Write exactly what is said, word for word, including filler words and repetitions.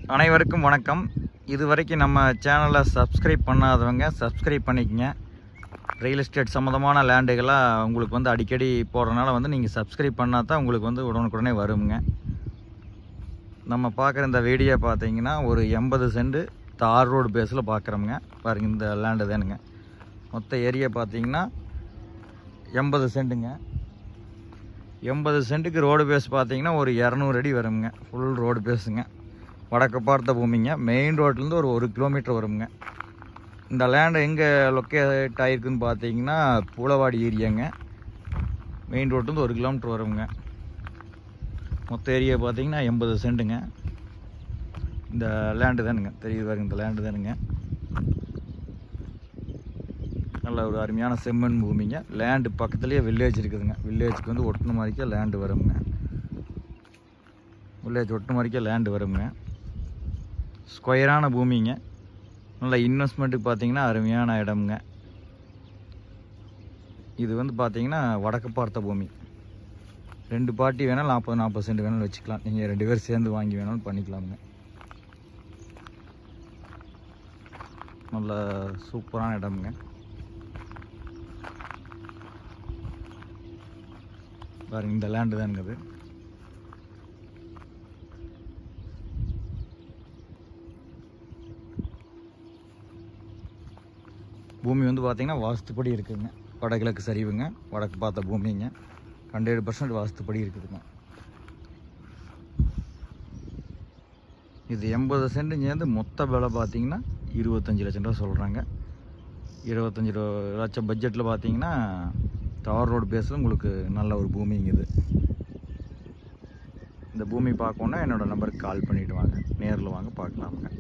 அனைவருக்கும் வணக்கம். இதுவரைக்கும் நம்ம சேனலை சப்ஸ்கிரைப் பண்ணாதவங்க சப்ஸ்கிரைப் பண்ணிக்கங்க. ரியல் எஸ்டேட் சம்மந்தமான லேண்டுகளாக உங்களுக்கு வந்து அடிக்கடி போடுறதுனால வந்து நீங்கள் சப்ஸ்கிரைப் பண்ணால் தான் உங்களுக்கு வந்து உடனுக்குடனே வருங்க. நம்ம பார்க்குற இந்த வீடியோ பார்த்தீங்கன்னா ஒரு எண்பது சென்ட் தார் ரோடு பேஸில் பார்க்குறோங்க. பாருங்கள், இந்த லேண்டு தானுங்க. மொத்த ஏரியா பார்த்தீங்கன்னா எண்பது சென்ட்டுங்க. எண்பது சென்ட்டுக்கு ரோடு பேஸ் பார்த்தீங்கன்னா ஒரு இரநூறு அடி வருங்க. ஃபுல் ரோடு பேஸுங்க. வடக்கு பார்த்த பூமிங்க. மெயின் ரோட்லேருந்து ஒரு ஒரு கிலோமீட்டர் வருங்க. இந்த லேண்டு எங்கே லொக்கேட் ஆகிருக்குன்னு பார்த்தீங்கன்னா பூலவாடி ஏரியாங்க. மெயின் ரோட்லேருந்து ஒரு கிலோமீட்டர் வருங்க. மொத்த ஏரியா பார்த்தீங்கன்னா எண்பது சென்ட்டுங்க. இந்த லேண்டு தானுங்க தெரியுது பாருங்க. இந்த லேண்டு தானுங்க. நல்ல ஒரு அருமையான செம்மண் பூமிங்க. லேண்டு பக்கத்துலேயே வில்லேஜ் இருக்குதுங்க. வில்லேஜுக்கு வந்து ஒட்டுன மாதிரிக்கே லேண்டு வருங்க. வில்லேஜ் ஒட்டுன மாதிரிக்கே லேண்டு வருங்க. ஸ்கொயரான பூமிங்க. நல்ல இன்வெஸ்ட்மெண்ட்டுக்கு பார்த்தீங்கன்னா அருமையான இடம்ங்க. இது வந்து பார்த்தீங்கன்னா வடக்கு பார்த்த பூமி. ரெண்டு பார்ட்டி வேணாலும் நாற்பது நாற்பது சென்ட் வேணாலும் வச்சுக்கலாம். நீங்கள் ரெண்டு பேர் சேர்ந்து வாங்கி வேணாலும் பண்ணிக்கலாமுங்க. நல்ல சூப்பரான இடம்ங்க. பாருங்க, இந்த லேண்டு தானுங்க. பூமி வந்து பார்த்தீங்கன்னா வாஸ்துப்படி இருக்குதுங்க. வடகிழக்கு சரிவுங்க. வடக்கு பார்த்த பூமிங்க. ஹண்ட்ரட் பர்சன்ட் வாஸ்துப்படி இருக்குதுங்க. இது எண்பது சென்ட்டுங்க. வந்து மொத்த விலை பார்த்தீங்கன்னா இருபத்தஞ்சி லட்சம் ரூபா சொல்கிறாங்க. இருபத்தஞ்சி லட்சம் பட்ஜெட்டில் பார்த்தீங்கன்னா தார் ரோடு பேஸில் உங்களுக்கு நல்ல ஒரு பூமிங்க இது. இந்த பூமி பார்க்கணுன்னா என்னோடய நம்பருக்கு கால் பண்ணிவிட்டு வாங்க. நேரில் வாங்க பார்க்கலாமுங்க.